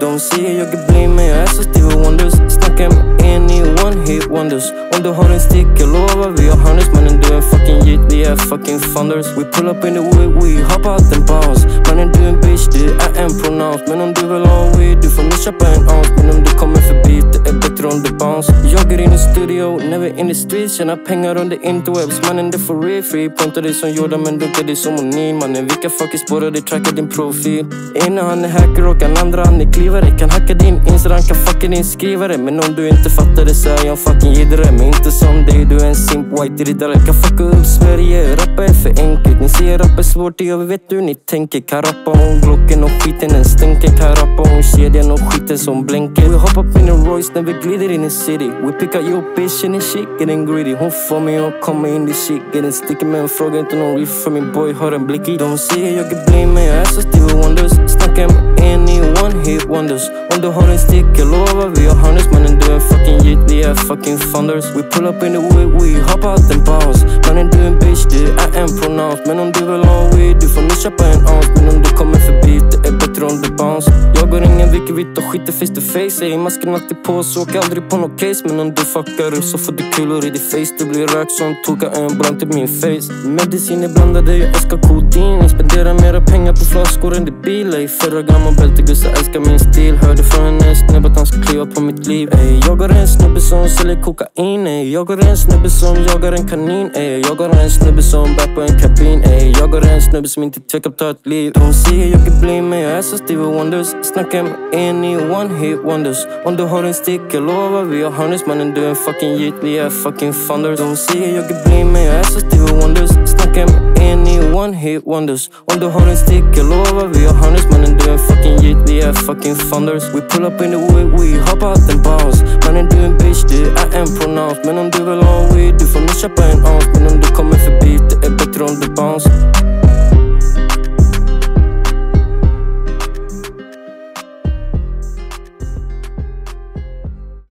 De säger jag är blind men jag är så Stevie Wonders. Snackar med en i one hit wonders. Om du har en stick, jag lovar vi har hundreds. Mannen du är en fucking jit, vi är fucking thunders. We pull up in the whip, we hop out and bounce. Mannen du är en bitch, du är en pronounce. Men om du vill ha weed, du får nog köpa en ounce. Men om du kommer förbi, det är bättre om du bounce. Jag är in i studio, never in the streets. Tjänar pengar under interwebs. Mannen det får real free. Pontar dig som Jordan men dunkar dig som O'Neal. Mannen vilka fucking spårar dig, trackar din profil. Ena han är hacker och den andra han är klivare. Kan hacka din Instagram, kan fucka din skrivare. Men om du inte fattar det så är jag en fucking gidare. Men inte som dig, du är en simp white riddare. Kan fucka upp Sverige, rappa är för enkelt. Ni ser rappa är svårt, jag vet hur ni tänker. Kan rappa om glocken och skiten den stänker. Kan rappa om kedjan och skiten som blänker. We hop up in a Royce när vi glider in i city. We pick up your bitch and shit getting greedy. Hon får mig att komma in i shit getting sticky. Men fråga inte någon riff för min boy har en blick i. De säger jag är blind men jag är så Stevie Wonders. Snackar med en i one hit wonders. Om du har en stick, jag lovar vi har hundreds. Mannen du är en fucking jit, vi är fucking thunders. We pull up in the whip, we hop out and bounce. Mannen du är en bitch, du är en pronounce. Men om du vill ha weed, du får nog köpa en ounce. Men om du kommer förbi, det är bättre om du bounce. Jag går ingen vilket vitt och skiter face to face. Ey, masken alltid på så åker aldrig på någon case. Men om du fuckar upp så får du kulor i ditt face. Du blir rök som tog en brand till min face. Medicin är blandade, jag älskar kodin. Jag spenderar mera pengar på flaskor än det bil. Ey, förra gammal bältegussa älskar min stil. Hörde från en snubbe att han ska kliva på mitt liv. Ey, jag har en snubbe som säljer kokain. Ey, jag har en snubbe som jagar en kanin. Ey, jag har en snubbe som bär på en kabin. Ey, jag har en snubbe som inte tvekar att ta ett liv. De säger jag är blind men jag är så Stevie Wonders. Snackar med en i one hit wonders. Om du har en stick, jag lovar vi har hundreds. Mannen du är en fucking jit, vi är fucking thunders. De säger jag är blind men jag är så Stevie Wonders. Snackar med en i one hit wonders. Om du har en stick, jag lovar vi har hundreds. Mannen du är en fucking jit, vi är fucking thunders. We pull up in the whip, we hop out and bounce. Mannen du är en bitch, du är en pronounce. Men om du vill ha weed, du får nog köpa en ounce. Men om du kommer förbi, det är bättre om du bounce.